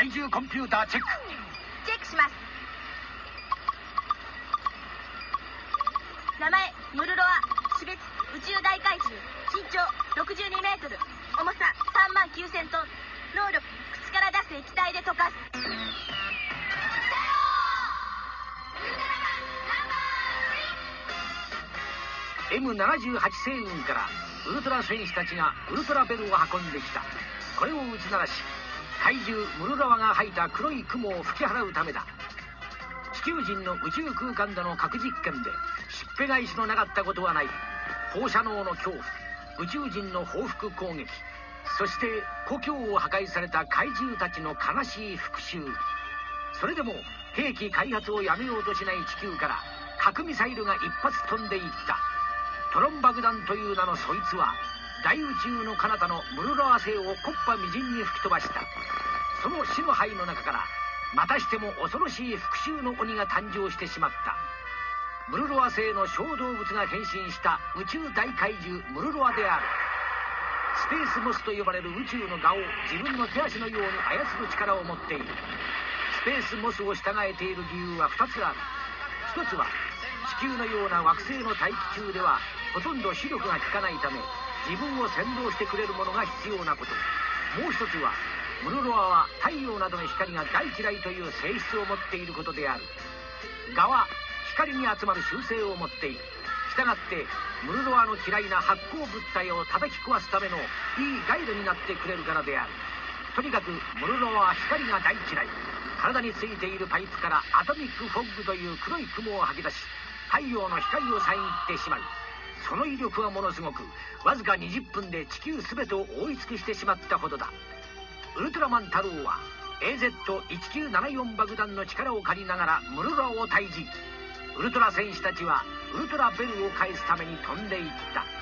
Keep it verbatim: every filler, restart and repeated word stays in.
怪獣コンピューターチェック。 チェックします。名前ムルロア。種別宇宙大怪獣。身長ろくじゅうにメートル。重ささんまんきゅうせんトン。能力口から出す液体で溶かす。 エムななじゅうはち 星雲からウルトラ戦士たちがウルトラベルを運んできた。これを打ち鳴らし怪獣ムルロワが吐いた黒い雲を吹き払うためだ。地球人の宇宙空間での核実験でしっぺ返しのなかったことはない。放射能の恐怖、宇宙人の報復攻撃、そして故郷を破壊された怪獣たちの悲しい復讐。それでも兵器開発をやめようとしない地球から核ミサイルが一発飛んでいった。トロン爆弾という名のそいつは大宇宙の彼方のムルロア星を木っ端みじんに吹き飛ばした。その死の灰の中からまたしても恐ろしい復讐の鬼が誕生してしまった。ムルロア星の小動物が変身した宇宙大怪獣ムルロアである。スペースモスと呼ばれる宇宙の蛾を自分の手足のように操る力を持っている。スペースモスを従えている理由はふたつある。ひとつは地球のような惑星の大気中ではほとんど視力が効かないため自分を先導してくれるものが必要なこと。もう一つはムルロアは太陽などの光が大嫌いという性質を持っていることである。蛾は光に集まる習性を持っている。したがってムルロアの嫌いな発光物体を叩き壊すためのいいガイドになってくれるからである。とにかくムルロアは光が大嫌い。体についているパイプからアトミックフォッグという黒い雲を吐き出し太陽の光を遮ってしまう。その威力はものすごく、わずかにじゅっぷんで地球全てを覆い尽くしてしまったほどだ。ウルトラマン太郎は エーゼットいちきゅうななよん 爆弾の力を借りながらムルロアを退治。ウルトラ戦士たちはウルトラベルを返すために飛んでいった。